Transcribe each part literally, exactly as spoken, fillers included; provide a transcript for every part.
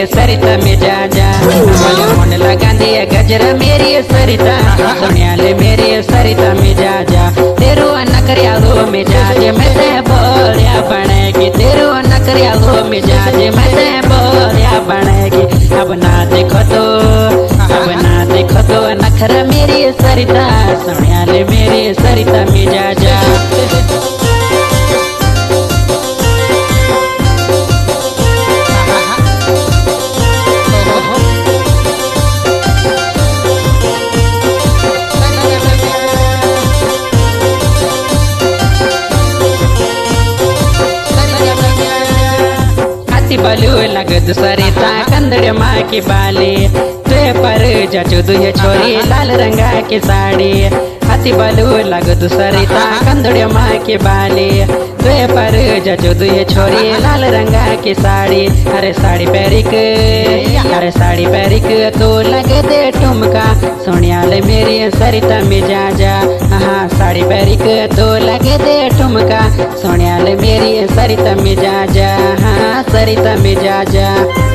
सरिता मिजाजा बोले मन लगा दिया गजरा मेरी सरिता सुनिया ले मेरी सरिता मिजाजा तेरू नकरिया हो मिजाज मैं ते बोलिया बनेगी तेरू नकरिया हो मिजाज मैं ते बोलिया बनेगी अब ना देखो तो अब ना देखो तो नखरा मेरी सरिता सुनिया ले मेरी सरिता मिजाजा बलू लगद सरिता कंदड़ माँ की बाली ते पर जचो दुहे छोरी लाल रंगा की साड़ी हाथी बलू लगद सरिता कंदड़ माँ की बाली ते पर जचो दुहे छोरी लाल रंगा की साड़ी अरे साड़ी पैरिक अरे साड़ी पैरिक तो लगे दे ठुमका सोनिया ले मेरी सरिता मिजाजा हाँ साड़ी पैरिक तो लगे दे ठुमका सोनिया ले मेरी सरिता मिजाजा हाँ सरिता मिजाजा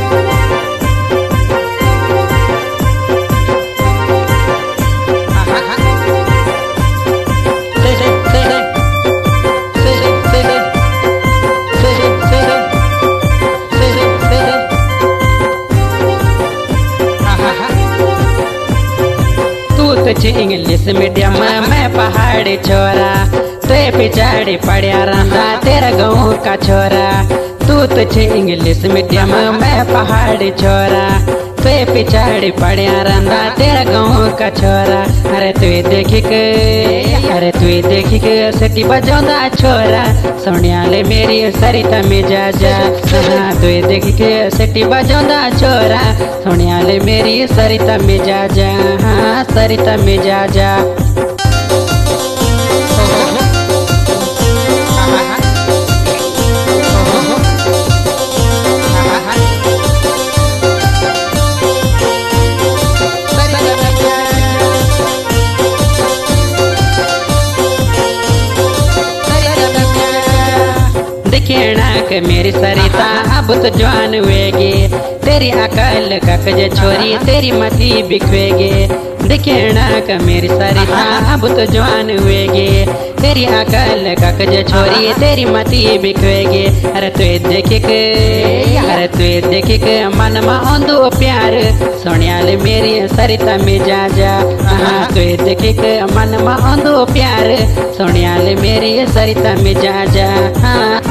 इंग्लिश मीडियम में पहाड़ी छोरा ते पिछाड़ी पड़िया रंदा तेरा गाँव का छोरा तू तुझे इंग्लिश मीडियम में पहाड़ी छोरा ते पिछाड़ी पड़िया रंदा तेरा गाँव का छोरा अरे तू देखी के अरे तू देखी के सटी बजौदा छोरा सोनिया ले मेरी सरिता मिजाजा हाँ तू देखी के सटी बजौदा छोरा सोनिया ले मेरी सरिता मिजाजा हाँ सरिता मिजाजा के मेरी सरिता अब तो जवान हुएगी तेरी अकल ककजे छोरी तेरी मती बिखवेगी दिखेना का मेरी सरिता अब तो जवान हुएगी तेरी अकल ककजे छोरी तेरी मती बिखवेगी अरे तू देखी के अरे तू देखी के मन में औंधो प्यार सोनिया ले मेरी सरिता मिजाजा हाँ तू देखी के मन में औंधो प्यार सोनिया ले मेरी सरिता मिजाजा हाँ